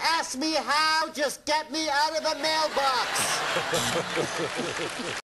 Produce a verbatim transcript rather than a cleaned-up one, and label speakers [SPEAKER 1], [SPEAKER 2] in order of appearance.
[SPEAKER 1] ask me how, just get me out of the mailbox.